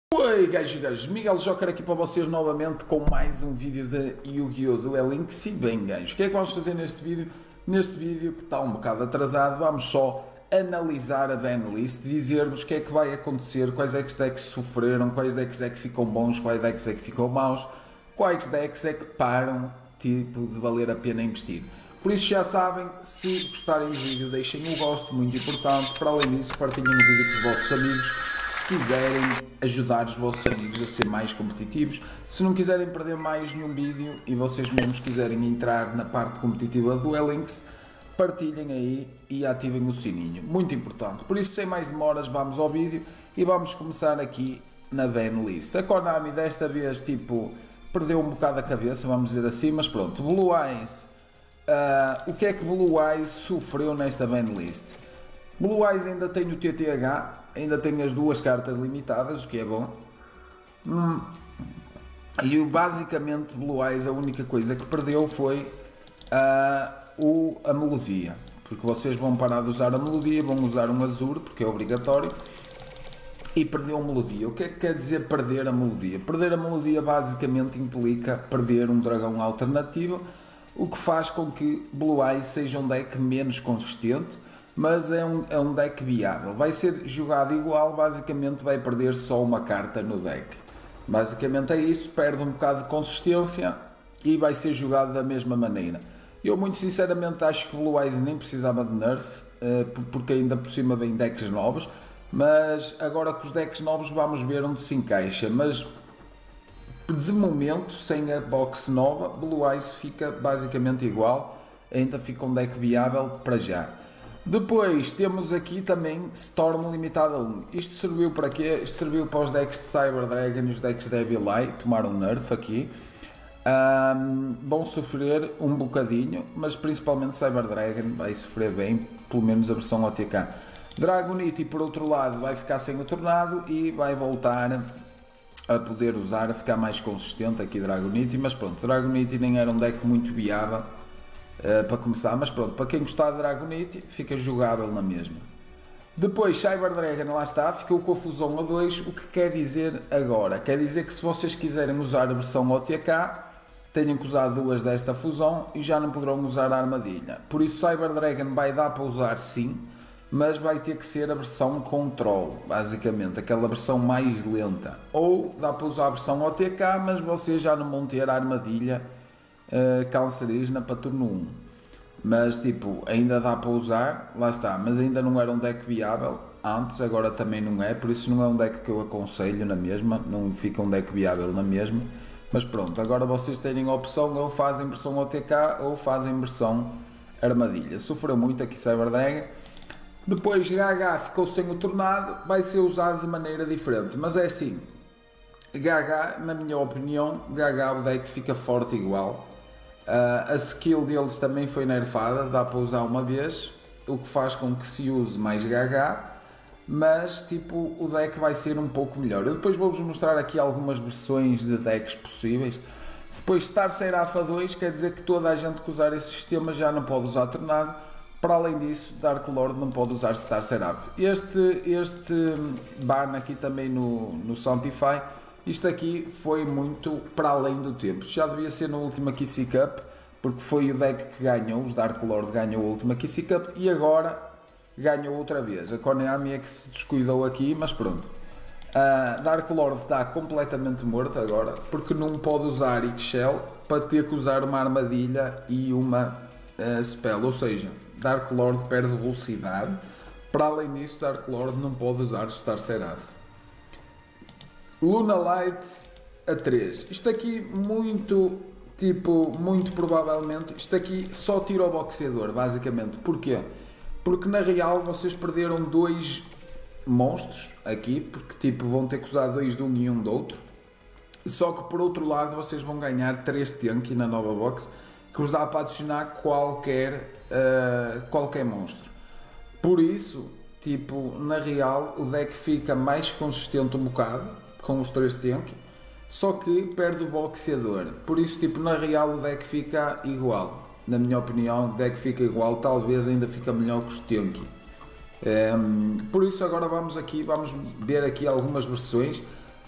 Oi gajos e gajos, Miguel Joker aqui para vocês novamente com mais um vídeo de Yu-Gi-Oh! Duel Links. E bem gajos, o que é que vamos fazer neste vídeo? Neste vídeo, que está um bocado atrasado, vamos só analisar a banlist, dizer-vos o que é que vai acontecer, quais decks sofreram, quais decks é que ficam bons, quais decks é que ficam maus, quais decks é que param tipo de valer a pena investir. Por isso já sabem, se gostarem do vídeo deixem o gosto, muito importante. Para além disso, partilhem o vídeo com os vossos amigos se quiserem ajudar os vossos amigos a ser mais competitivos. Se não quiserem perder mais nenhum vídeo e vocês mesmos quiserem entrar na parte competitiva do Duel Links, partilhem aí e ativem o sininho, muito importante. Por isso, sem mais demoras, vamos ao vídeo e vamos começar aqui na banlist. A Konami desta vez tipo perdeu um bocado a cabeça, vamos dizer assim, mas pronto. Blue Eyes, o que é que Blue Eyes sofreu nesta banlist? Blue Eyes ainda tem o TTH, ainda tem as duas cartas limitadas, o que é bom. E basicamente Blue Eyes a única coisa que perdeu foi a melodia, porque vocês vão parar de usar a melodia, vão usar um Azure porque é obrigatório, e perdeu a melodia. O que é que quer dizer perder a melodia? Perder a melodia basicamente implica perder um dragão alternativo, o que faz com que Blue Eyes seja um deck menos consistente, mas é um deck viável. Vai ser jogado igual, basicamente vai perder só uma carta no deck. Basicamente é isso, perde um bocado de consistência e vai ser jogado da mesma maneira. Eu muito sinceramente acho que Blue Eyes nem precisava de nerf, porque ainda por cima vem decks novos, mas agora com os decks novos vamos ver onde se encaixa. Mas de momento, sem a box nova, Blue Eyes fica basicamente igual, ainda fica um deck viável para já. Depois temos aqui também Storm limitada a 1. Isto serviu para quê? Isto serviu para os decks de Cyber Dragon e os decks de Heavy Light, tomaram nerf aqui. Vão sofrer um bocadinho, mas principalmente Cyber Dragon vai sofrer bem, pelo menos a versão OTK. Dragonite, por outro lado, vai ficar sem o Tornado e vai voltar a poder usar, a ficar mais consistente aqui Dragonite, mas pronto, Dragonite nem era um deck muito viável para começar, mas pronto, para quem gostar de Dragonite, fica jogável na mesma. Depois, Cyber Dragon, lá está, ficou com a fusão a 2, o que quer dizer agora? Quer dizer que se vocês quiserem usar a versão OTK, tenham que usar duas desta fusão e já não poderão usar a armadilha. Por isso, Cyber Dragon vai dar para usar sim, mas vai ter que ser a versão Control, basicamente, aquela versão mais lenta. Ou dá para usar a versão OTK, mas vocês já não vão ter a armadilha cancerígena para turno 1. Mas tipo, ainda dá para usar, lá está, mas ainda não era um deck viável antes, agora também não é, por isso não é um deck que eu aconselho na mesma, não fica um deck viável na mesma. Mas pronto, agora vocês têm a opção, ou fazem versão OTK ou fazem versão armadilha. Sofreu muito aqui Cyber Dragon. Depois GH ficou sem o Tornado, vai ser usado de maneira diferente, mas é assim, GH, na minha opinião, GH o deck fica forte igual. A skill deles também foi nerfada, dá para usar uma vez, o que faz com que se use mais GH, mas tipo, o deck vai ser um pouco melhor. Eu depois vou-vos mostrar aqui algumas versões de decks possíveis. Depois Star Seraph 2, quer dizer que toda a gente que usar esse sistema já não pode usar Tornado. Para além disso, Dark Lord não pode usar Star Seraph. Este ban aqui também no Sanctify, isto aqui foi muito para além do tempo. Já devia ser na última Kissy Cup, porque foi o deck que ganhou, os Dark Lord ganhou a última Kissy Cup e agora ganhou outra vez. A Konami é que se descuidou aqui, mas pronto. Dark Lord está completamente morto agora, porque não pode usar Ixchel para ter que usar uma armadilha e uma spell, ou seja, Dark Lord perde velocidade. Para além disso, Dark Lord não pode usar Star Seraph. Luna Light a 3. Isto aqui muito provavelmente, isto aqui só tira o boxeador, basicamente. Porquê? Porque na real vocês perderam dois monstros aqui, porque tipo vão ter que usar dois de um e um do outro. Só que por outro lado vocês vão ganhar 3 tanque na nova box, que vos dá para adicionar qualquer monstro. Por isso, tipo, na real, o deck fica mais consistente um bocado, com os 3 tank, só que perde o boxeador. Por isso, tipo, na real, o deck fica igual. Na minha opinião, o deck fica igual, talvez ainda fica melhor que os tank. Por isso agora vamos ver aqui algumas versões.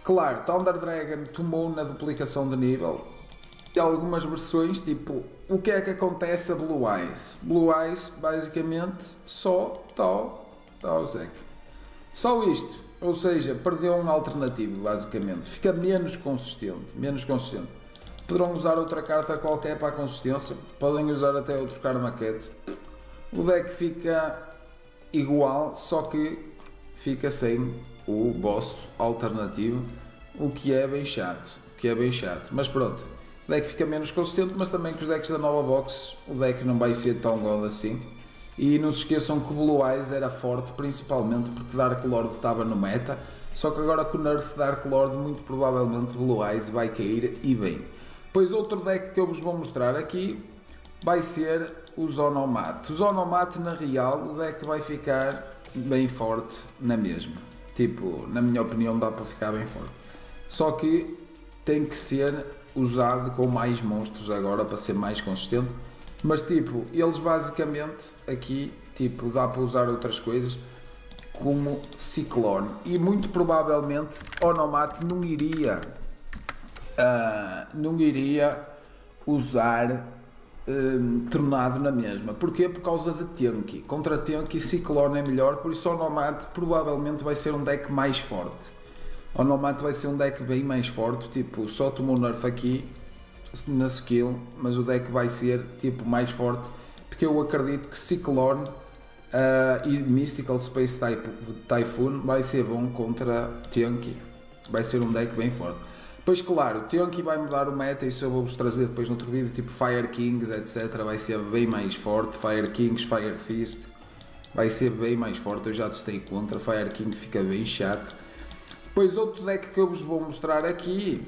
Claro, Thunder Dragon tomou na duplicação de nível e algumas versões, tipo, o que é que acontece a Blue Eyes? Blue Eyes, basicamente, só está o Zek. Só isto, ou seja, perdeu um alternativo, basicamente. Fica menos consistente, Poderão usar outra carta qualquer para a consistência, podem usar até outro Karma Cat. O deck fica igual, só que fica sem o boss alternativo, o que é bem chato, mas pronto, o deck fica menos consistente, mas também com os decks da nova box o deck não vai ser tão god assim. E não se esqueçam que o Blue Eyes era forte, principalmente porque Dark Lord estava no meta, só que agora com o nerf Dark Lord muito provavelmente Blue Eyes vai cair e bem. Pois outro deck que eu vos vou mostrar aqui vai ser o Zonomat. O Zonomat na real o deck vai ficar bem forte na mesma. Tipo, na minha opinião dá para ficar bem forte. Só que tem que ser usado com mais monstros agora para ser mais consistente. Mas tipo, eles basicamente aqui tipo, dá para usar outras coisas como Ciclone. E muito provavelmente Onomat não iria usar Tornado na mesma. Porquê? Por causa de Tenki. Contra Tenki, Ciclone é melhor, por isso Onomat provavelmente vai ser um deck mais forte. Onomat vai ser um deck bem mais forte, tipo, só tomou nerf aqui na skill, mas o deck vai ser tipo mais forte, porque eu acredito que Ciclone e Mystical Space Typhoon vai ser bom contra Tenki. Vai ser um deck bem forte. Pois claro, o Tenki vai mudar o meta, isso eu vou-vos trazer depois no outro vídeo, tipo Fire Kings, etc. Vai ser bem mais forte, Fire Kings, Fire Fist, vai ser bem mais forte, eu já testei contra, Fire King fica bem chato. Pois outro deck que eu vos vou mostrar aqui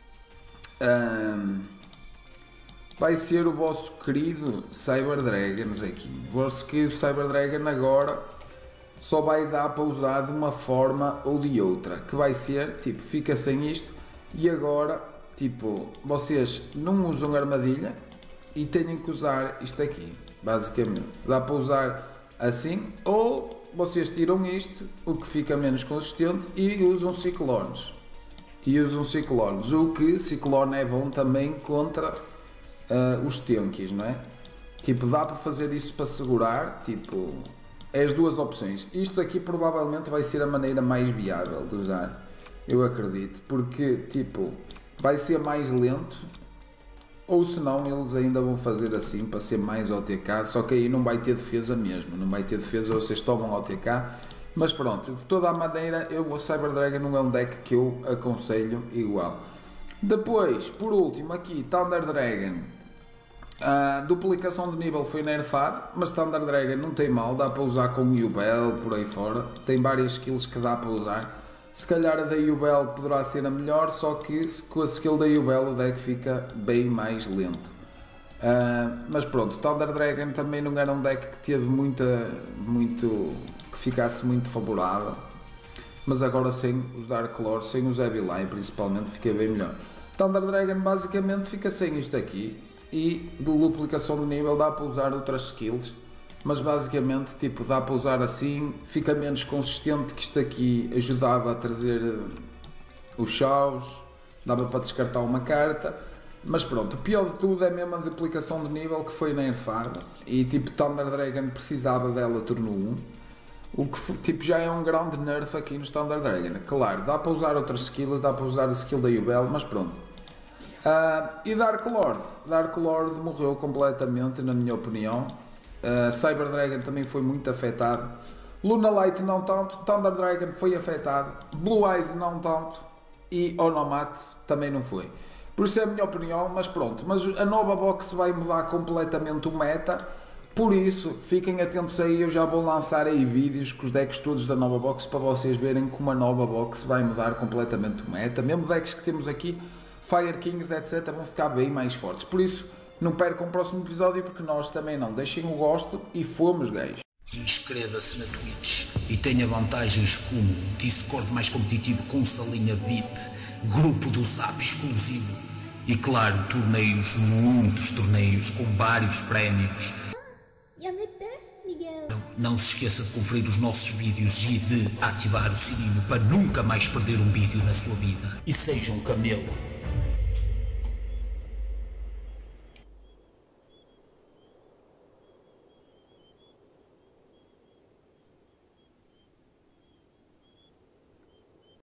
vai ser o vosso querido Cyber Dragons aqui. O vosso querido Cyber Dragon agora só vai dar para usar de uma forma ou de outra, que vai ser, tipo, fica sem isto. E agora, tipo, vocês não usam armadilha e têm que usar isto aqui, basicamente. Dá para usar assim, ou vocês tiram isto, o que fica menos consistente, e usam ciclones. O que ciclone é bom também contra os Tenkis, não é? Tipo, dá para fazer isso para segurar, tipo, é as duas opções. Isto aqui provavelmente vai ser a maneira mais viável de usar. Eu acredito, porque tipo, vai ser mais lento, ou se não eles ainda vão fazer assim para ser mais OTK, só que aí não vai ter defesa mesmo, vocês tomam OTK, mas pronto, de toda a maneira, o Cyber Dragon não é um deck que eu aconselho igual. Depois, por último, aqui, Thunder Dragon, a duplicação de nível foi nerfado, mas Thunder Dragon não tem mal, dá para usar com Yubel, por aí fora, tem várias skills que dá para usar. Se calhar a da Yubel poderá ser a melhor, só que com a skill da Yubel o deck fica bem mais lento. Mas pronto, Thunder Dragon também não era um deck que teve que ficasse muito favorável. Mas agora sem os Dark Lord, sem os Heavy Line principalmente, fica bem melhor. Thunder Dragon basicamente fica sem isto aqui. E de duplicação de nível dá para usar outras skills. Mas basicamente tipo, dá para usar assim, fica menos consistente, que isto aqui ajudava a trazer os chaos, dava para descartar uma carta, mas pronto, o pior de tudo é mesmo a duplicação de nível que foi nerfada, e tipo Thunder Dragon precisava dela turno 1, o que tipo, já é um grande nerf aqui no Thunder Dragon. Claro, dá para usar outras skills, dá para usar a skill da Yubel, mas pronto. E Dark Lord morreu completamente na minha opinião. Cyber Dragon também foi muito afetado, Luna Light não tanto, Thunder Dragon foi afetado, Blue Eyes não tanto e Onomat também não foi. Por isso é a minha opinião, mas pronto. Mas a nova box vai mudar completamente o meta, por isso fiquem atentos aí, eu já vou lançar aí vídeos com os decks todos da nova box para vocês verem como a nova box vai mudar completamente o meta. Mesmo decks que temos aqui, Fire Kings, etc, vão ficar bem mais fortes, por isso não percam o próximo episódio, porque nós também não. Deixem o gosto e fomos, gays. Inscreva-se na Twitch e tenha vantagens como Discord mais competitivo com salinha VIP, grupo do Zap exclusivo e, claro, torneios, muitos torneios com vários prémios. Yamete, Miguel. Não se esqueça de conferir os nossos vídeos e de ativar o sininho para nunca mais perder um vídeo na sua vida. E seja um camelo.